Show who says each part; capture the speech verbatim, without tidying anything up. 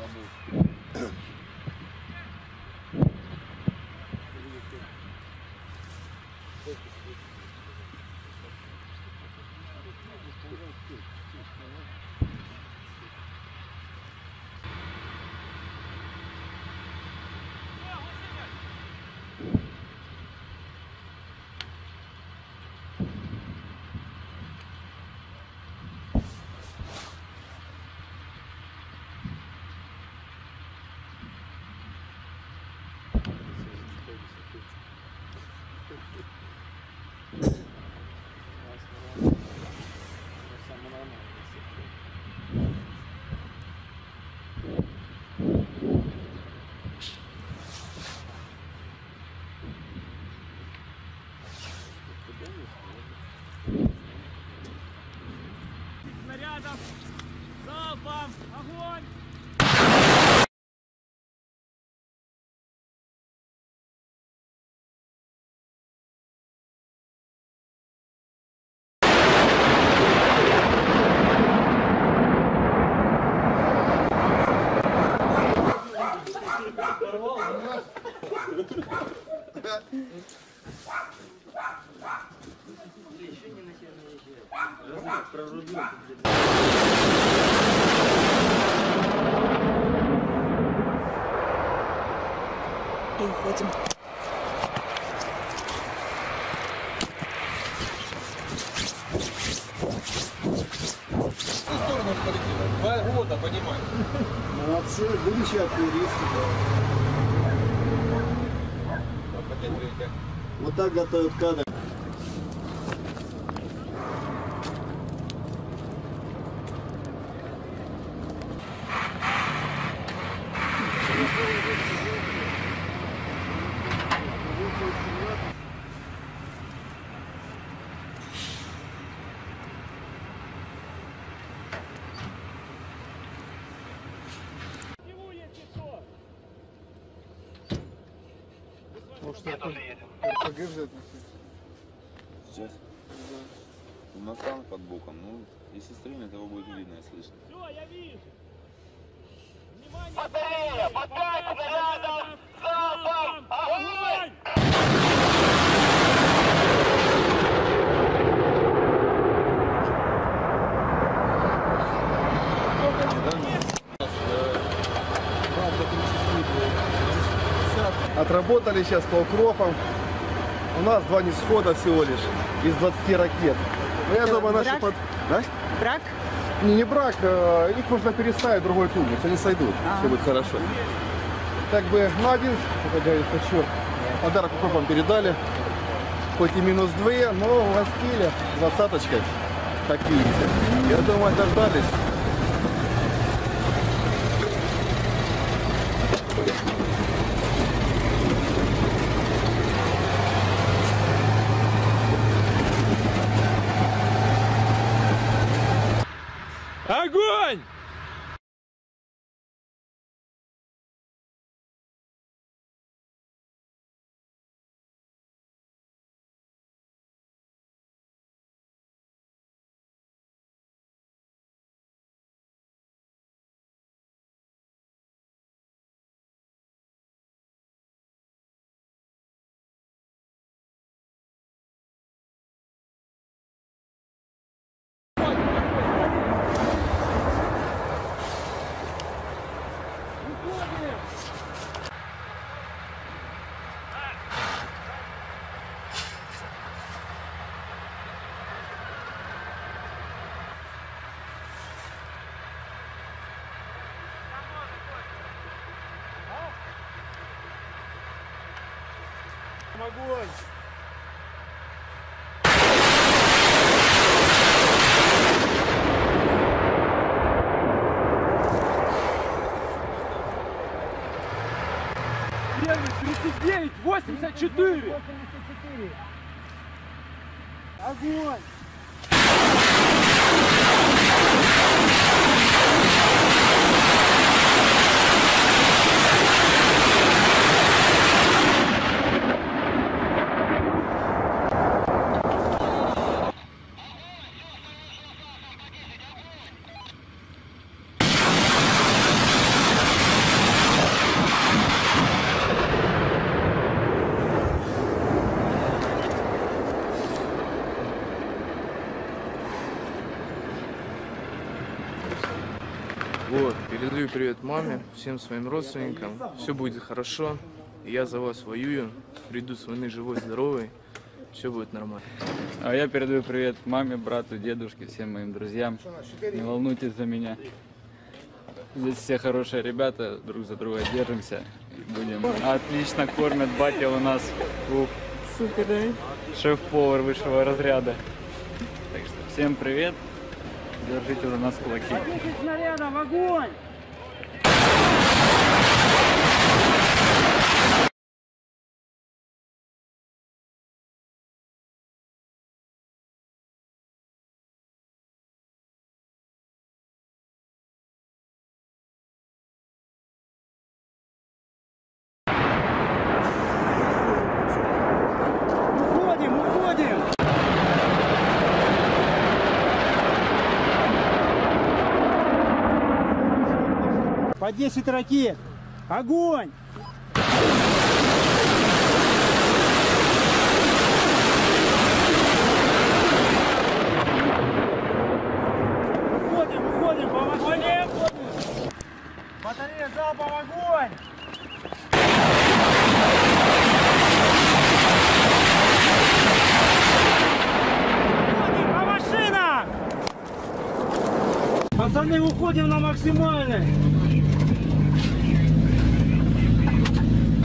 Speaker 1: Снарядом! Залпом! Огонь!
Speaker 2: И уходим.
Speaker 3: Два года, понимаешь?
Speaker 4: Молодцы, будущие артиллеристы. Вот так готовят кадры.
Speaker 3: Может, это РПГ взять?
Speaker 5: Сейчас? Да. У нас танк под боком. Ну, если стрельнет, его будет видно и слышно.
Speaker 1: Все, я вижу! Внимание!
Speaker 6: Батарея! По пять снарядов! Залпом! Огонь!
Speaker 4: Отработали сейчас по укропам. У нас два нисхода всего лишь из двадцати ракет. Но я думаю, наши
Speaker 2: брак?
Speaker 4: под... Да?
Speaker 2: Брак?
Speaker 4: Не, не брак, а их можно переставить в другой тубус, они сойдут,
Speaker 2: А.
Speaker 4: все будет хорошо. Так бы, ну один, как говорится, черт, подарок укропам передали, хоть и минус две, но угостили двадцаточкой, как видите. Я думаю, дождались.
Speaker 1: Огонь! Огонь! Первый тридцать девять восемьдесят четыре. Огонь!
Speaker 2: Вот, передаю привет маме, всем своим родственникам. Все будет хорошо. Я за вас воюю. Приду с войны живой, здоровый. Все будет нормально.
Speaker 7: А я передаю привет маме, брату, дедушке, всем моим друзьям. Не волнуйтесь за меня. Здесь все хорошие ребята, друг за друга держимся. И будем. Отлично кормят, батя у нас. Ух, супер, да? Шеф-повар высшего разряда. Так что всем привет. Держите за нас кулаки.
Speaker 1: десять снарядов, огонь! Уходим, уходим! По десять ракет! Огонь! Уходим, уходим, помогли! Батарея залпом, огонь! Уходим, по машинам! Пацаны, уходим на максимальный!